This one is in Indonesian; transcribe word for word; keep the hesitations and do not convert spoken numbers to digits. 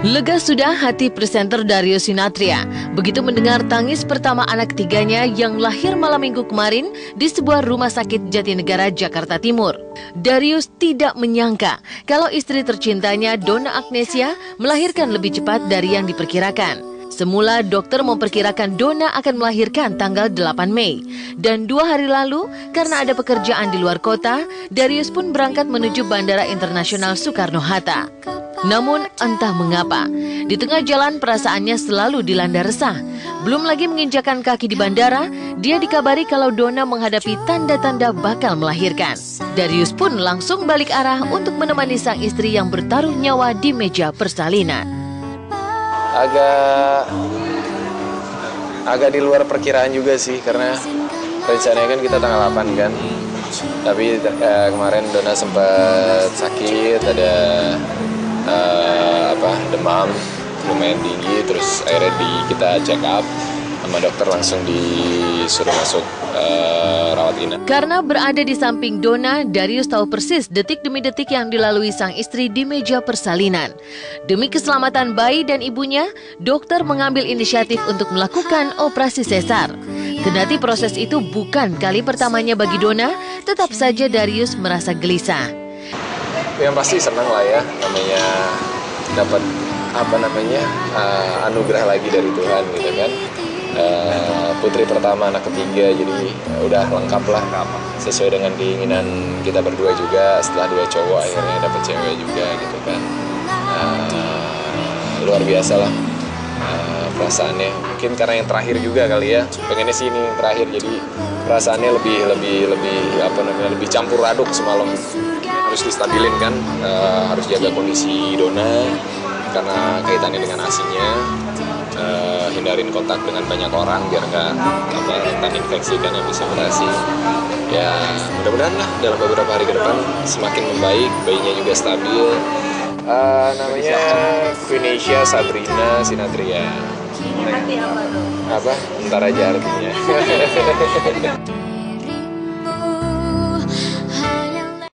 Lega sudah hati presenter Darius Sinathrya begitu mendengar tangis pertama anak ketiganya yang lahir malam minggu kemarin di sebuah rumah sakit Jatinegara, Jakarta Timur. Darius tidak menyangka kalau istri tercintanya, Donna Agnesia, melahirkan lebih cepat dari yang diperkirakan. Semula dokter memperkirakan Donna akan melahirkan tanggal delapan Mei. Dan dua hari lalu, karena ada pekerjaan di luar kota, Darius pun berangkat menuju Bandara Internasional Soekarno-Hatta. Namun entah mengapa, di tengah jalan perasaannya selalu dilanda resah. Belum lagi menginjakan kaki di bandara, dia dikabari kalau Donna menghadapi tanda-tanda bakal melahirkan. Darius pun langsung balik arah untuk menemani sang istri yang bertaruh nyawa di meja persalinan. Agak agak di luar perkiraan juga sih, karena rencananya kan kita tanggal delapan kan. Tapi eh, kemarin Donna sempat sakit, ada Uh, apa demam lumayan tinggi, terus akhirnya di kita check up sama dokter, langsung disuruh masuk uh, rawat inap. Karena berada di samping Donna, Darius tahu persis detik demi detik yang dilalui sang istri di meja persalinan. Demi keselamatan bayi dan ibunya, dokter mengambil inisiatif untuk melakukan operasi sesar. Kendati proses itu bukan kali pertamanya bagi Donna, tetap saja Darius merasa gelisah. Yang pasti senang lah ya, namanya dapat apa namanya uh, anugerah lagi dari Tuhan gitu kan. Uh, putri pertama, anak ketiga, jadi uh, udah lengkap lah, sesuai dengan keinginan kita berdua juga. Setelah dua cowok akhirnya dapat cewek juga gitu kan. Uh, luar biasa lah uh, perasaannya. Mungkin karena yang terakhir juga kali ya, pengennya sih ini yang terakhir, jadi perasaannya lebih lebih lebih apa namanya lebih campur aduk semalam. Harus distabilin kan, uh, harus jaga kondisi Donna karena kaitannya dengan asinya, uh, hindarin kontak dengan banyak orang biar nggak apa rentan infeksi kan habis operasi. Ya mudah-mudahan lah dalam beberapa hari ke depan semakin membaik, bayinya juga stabil. Uh, namanya Quenisha Sabrina Sinathrya. Arti apa tuh? Apa? Ntar aja artinya.